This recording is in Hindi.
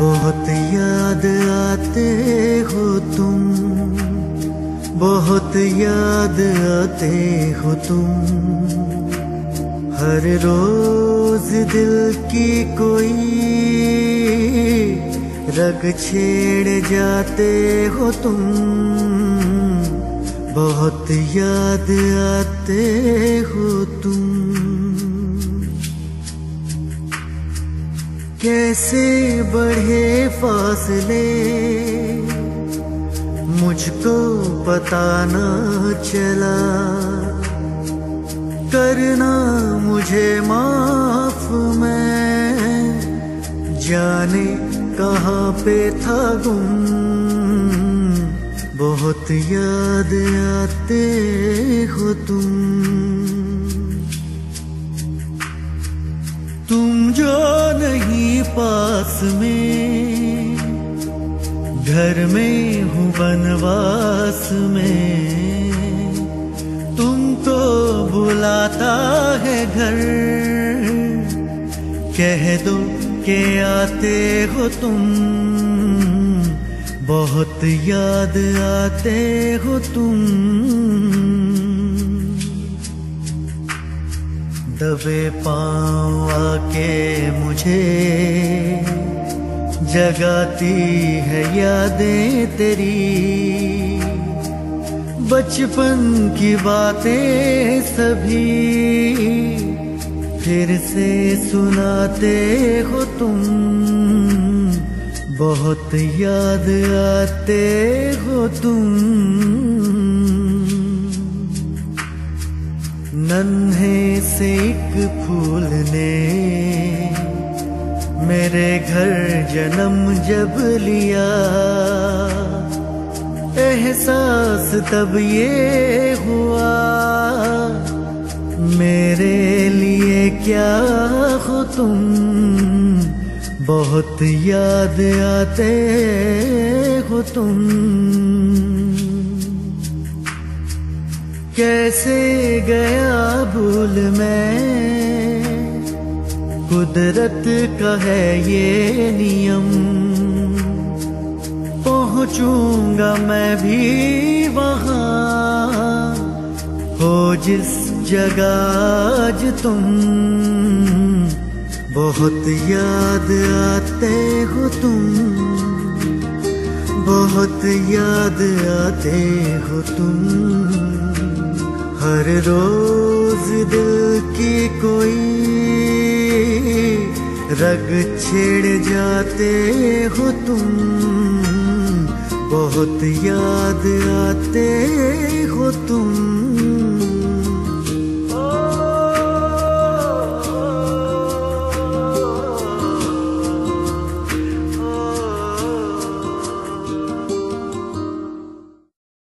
बहुत याद आते हो तुम, बहुत याद आते हो तुम। हर रोज दिल की कोई रग छेड़ जाते हो तुम। बहुत याद आते हो तुम। कैसे बढ़े फासले मुझको पता न चला। करना मुझे माफ, मैं जाने कहाँ पे था गुम। बहुत याद आते हो तुम। तुम जो नहीं पास में, घर में हूँ बनवास में। तुमको बुलाता है घर, कह दो के आते हो तुम। बहुत याद आते हो तुम। दबे पाँव आके मुझे जगाती है यादें तेरी। बचपन की बातें सभी फिर से सुनाते हो तुम। बहुत याद आते हो तुम। नन्हे से एक फूल ने मेरे घर जन्म जब लिया। एहसास तब ये हुआ, मेरे लिए क्या हो तुम। बहुत याद आते हो तुम। कैसे गया भूल मैं, कुदरत का है ये नियम। पहुंचूंगा मैं भी वहां, हो जिस जगह आज तुम। बहुत याद आते हो तुम। बहुत याद आते हो तुम। हर रोज दिल की कोई रग छेड़ जाते हो तुम। बहुत याद आते हो तुम।